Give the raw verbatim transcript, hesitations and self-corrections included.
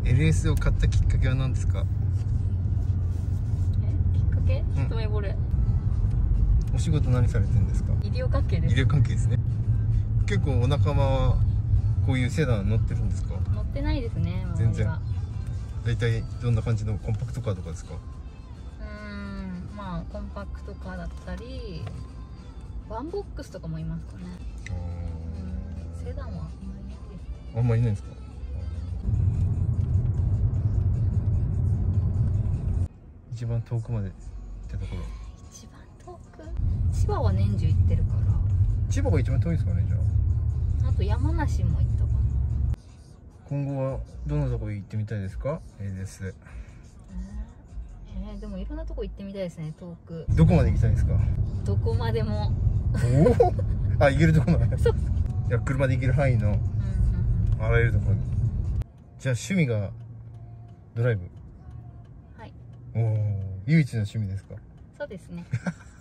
エルエス を買ったきっかけは何ですか？ え、きっかけ？一目惚れ。 お仕事何されてるんですか？ 医療関係です。 医療関係ですね。結構お仲間はこういうセダン乗ってるんですか？ 乗ってないですね、周りは。 全然。大体どんな感じのコンパクトカーとかですか？ うーん、まあコンパクトカーだったりワンボックスとかもいますかね。うん、セダンはあんまりないです。 あんまりいないんですか？一番遠くまでってところ。 一番遠く、千葉は年中行ってるから。 千葉が一番遠いですかね。じゃああと山梨も行ったかな。 今後はどんなとこ行ってみたいですか？ エルエス で。 えー、でもいろんなとこ行ってみたいですね。遠くどこまで行きたいですか？ どこまでも。 おおあ、行けるところなの？ そう。 いや、車で行ける範囲のうんうんあらゆるところに。じゃあ趣味がドライブ。 はい、 おお、唯一の趣味ですか？ そうですね。